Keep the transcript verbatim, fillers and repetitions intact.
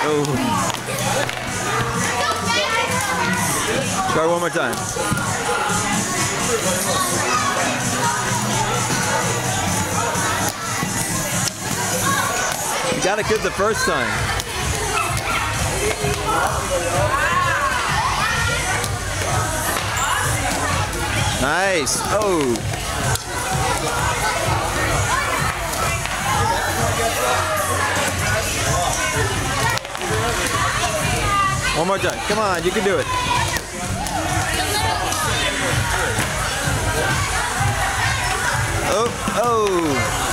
Oh. Try one more time. You got it good the first time. Nice. Oh. One more time. Come on, you can do it. Oh, oh.